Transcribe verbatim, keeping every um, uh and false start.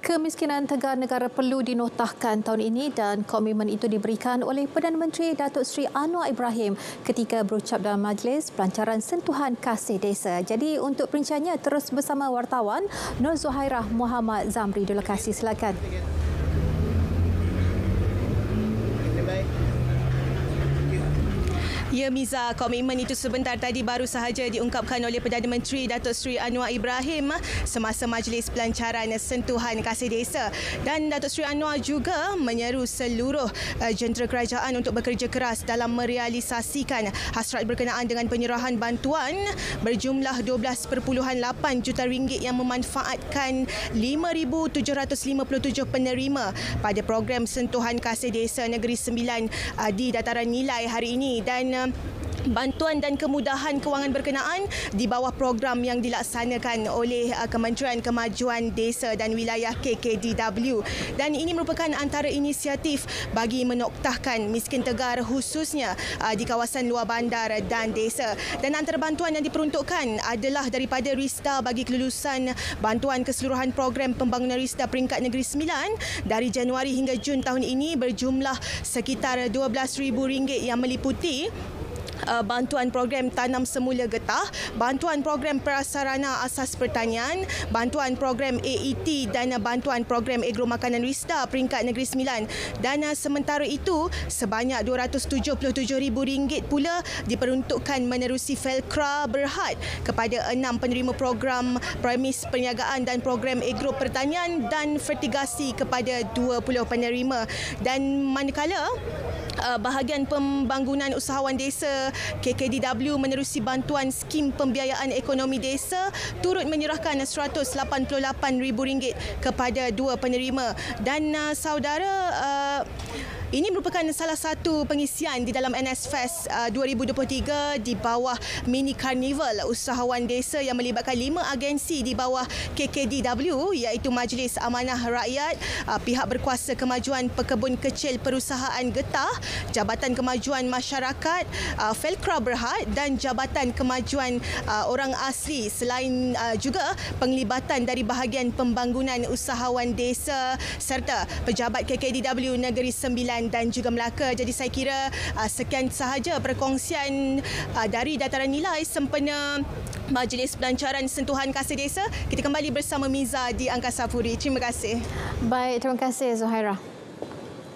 Kemiskinan Tegar Negara perlu dinotahkan tahun ini dan komitmen itu diberikan oleh Perdana Menteri Datuk Seri Anwar Ibrahim ketika berucap dalam majlis pelancaran sentuhan kasih desa. Jadi untuk perinciannya terus bersama wartawan Nur Zuhairah Muhammad Zamri di lokasi. Silakan. Ya, Miza, komitmen itu sebentar tadi baru sahaja diungkapkan oleh Perdana Menteri Datuk Seri Anwar Ibrahim semasa majlis pelancaran sentuhan kasih desa. Dan Datuk Seri Anwar juga menyeru seluruh uh, jentera kerajaan untuk bekerja keras dalam merealisasikan hasrat berkenaan dengan penyerahan bantuan berjumlah dua belas perpuluhan lapan juta ringgit yang memanfaatkan lima ribu tujuh ratus lima puluh tujuh penerima pada program sentuhan kasih desa Negeri Sembilan uh, di Dataran Nilai hari ini. Dan uh, bantuan dan kemudahan kewangan berkenaan di bawah program yang dilaksanakan oleh Kementerian Kemajuan Desa dan Wilayah K K D W. Dan ini merupakan antara inisiatif bagi menoktahkan miskin tegar khususnya di kawasan luar bandar dan desa. Dan antara bantuan yang diperuntukkan adalah daripada RISDA bagi kelulusan bantuan keseluruhan program pembangunan RISDA peringkat Negeri Sembilan dari Januari hingga Jun tahun ini berjumlah sekitar dua belas ribu ringgit yang meliputi Uh, bantuan program tanam semula getah, bantuan program prasarana asas pertanian, bantuan program A E T dan uh, bantuan program agro makanan RISDA peringkat Negeri Sembilan. Dan uh, sementara itu sebanyak dua ratus tujuh puluh tujuh ribu ringgit pula diperuntukkan menerusi Felcra Berhad kepada enam penerima program premis perniagaan dan program agro pertanian dan fertigasi kepada dua puluh penerima. Dan manakala Uh, bahagian pembangunan usahawan desa K K D W menerusi bantuan skim pembiayaan ekonomi desa turut menyerahkan seratus lapan puluh lapan ribu ringgit kepada dua penerima. Dan uh, saudara, uh, ini merupakan salah satu pengisian di dalam N S Fest uh, dua ribu dua puluh tiga di bawah mini karnival usahawan desa yang melibatkan lima agensi di bawah K K D W iaitu Majlis Amanah Rakyat, uh, Pihak Berkuasa Kemajuan Pekebun Kecil Perusahaan Getah, Jabatan Kemajuan Masyarakat, uh, Felcra Berhad dan Jabatan Kemajuan uh, Orang Asli, selain uh, juga penglibatan dari bahagian pembangunan usahawan desa serta pejabat K K D W Negeri Sembilan dan juga Melaka. Jadi saya kira uh, sekian sahaja perkongsian uh, dari Dataran Nilai sempena Majlis Pelancaran Sentuhan Kasih Desa. Kita kembali bersama Miza di Angkasa Puri. Terima kasih. Baik, terima kasih Zuhairah.